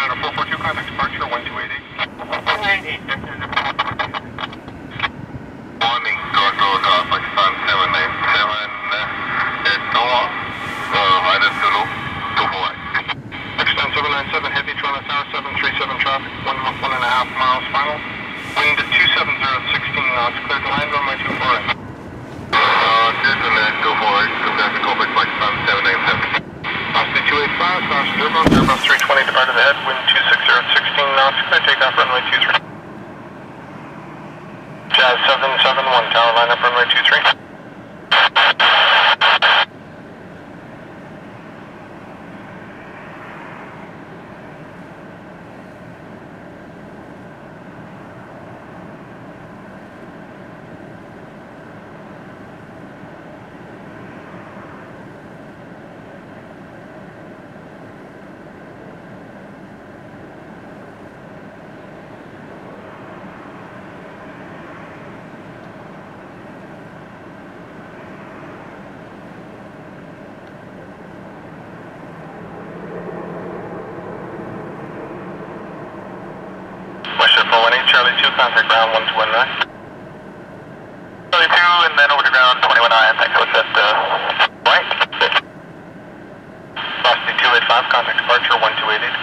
Carolina 442, contact departure 1280. 198, Morning, Control, Pakistan 797, Noah, minus Zulu, 24. Pakistan 797, heavy Toronto Tower 737 traffic, 1.5 miles final. Wind at 270, 16 knots, clear to land, runway 24. Clear to land, 24, traffic, Pakistan 797. Velocity 285, Airbus 320 departed ahead, wind 260 16 knots, clear takeoff runway 23. Jazz 771, tower line up runway 23. Charlie 2, contact ground 1219. Charlie 2, and then over to ground 219, thank you, it's at right. Velocity 285, contact departure 1280.